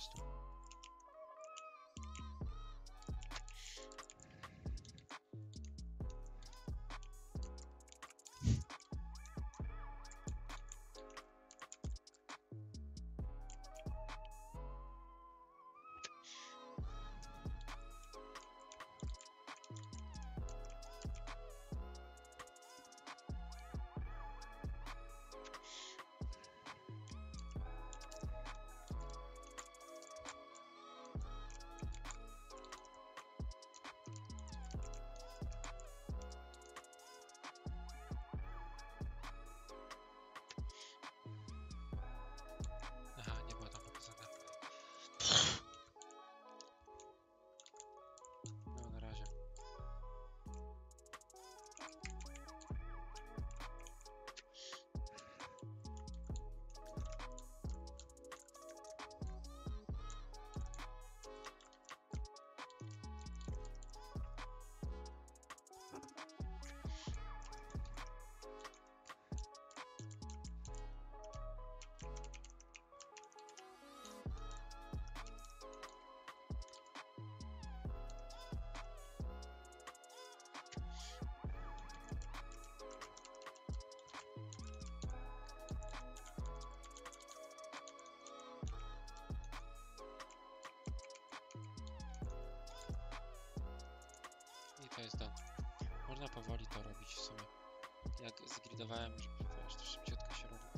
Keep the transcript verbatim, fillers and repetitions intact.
prostu. Aha, nie było tam pokazane. No, na razie. I to jest done. Można powoli to robić w sumie. Jak zgridowałem, żeby wiesz, to szybciutko się robi.